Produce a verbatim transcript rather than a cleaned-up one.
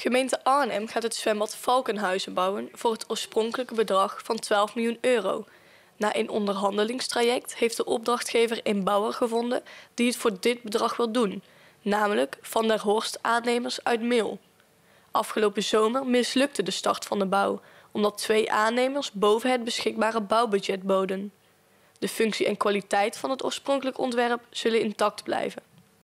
Gemeente Arnhem gaat het zwembad Valkenhuizen bouwen voor het oorspronkelijke bedrag van twaalf miljoen euro. Na een onderhandelingstraject heeft de opdrachtgever een bouwer gevonden die het voor dit bedrag wil doen, namelijk Van der Horst Aannemers uit Mil. Afgelopen zomer mislukte de start van de bouw, omdat twee aannemers boven het beschikbare bouwbudget boden. De functie en kwaliteit van het oorspronkelijk ontwerp zullen intact blijven.